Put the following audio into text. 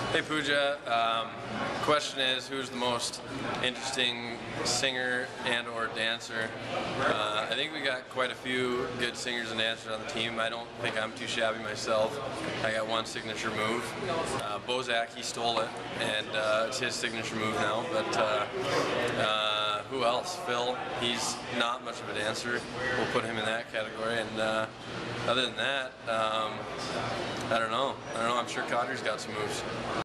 Hey Pooja, question is, who's the most interesting singer and or dancer? I think we got quite a few good singers and dancers on the team. I don't think I'm too shabby myself. I got one signature move. Bozak, he stole it, and it's his signature move now. But who else? Phil, he's not much of a dancer. We'll put him in that category. And other than that, I don't know. I'm sure Cotter's got some moves.